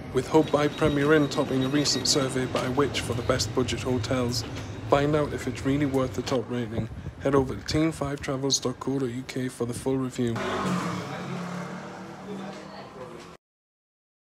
with Hub by Premier Inn topping a recent survey by Which for the best budget hotels. Find out if it's really worth the top rating. Head over to team5travels.co.uk for the full review.